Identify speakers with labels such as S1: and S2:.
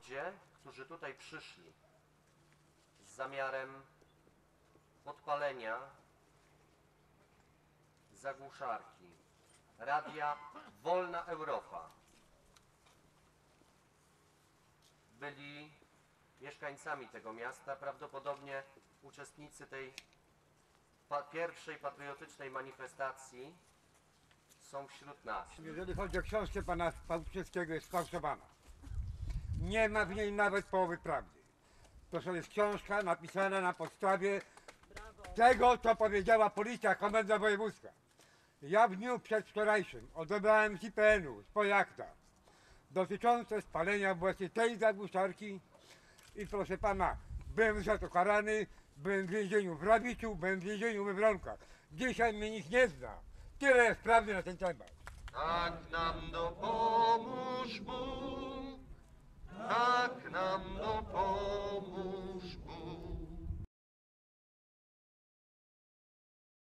S1: ludzie, którzy tutaj przyszli z zamiarem podpalenia zagłuszarki Radia Wolna Europa, byli mieszkańcami tego miasta, prawdopodobnie uczestnicy tej pierwszej patriotycznej manifestacji są wśród nas.
S2: Jeżeli chodzi o książkę pana Pałczyckiego, jest sfałszowana. Nie ma w niej nawet połowy prawdy. To jest książka napisana na podstawie tego, co powiedziała policja, komenda wojewódzka. Ja w dniu przedwczorajszym odebrałem z IPN-u, z Pojakta, dotyczące spalenia właśnie tej zagłuszarki i proszę pana, byłem za to karany, byłem w więzieniu w Rawiczu, byłem w więzieniu we Wronkach. Dzisiaj mnie nikt nie zna. Tyle jest prawdy na ten temat.
S1: Tak nam dopomóż Bóg.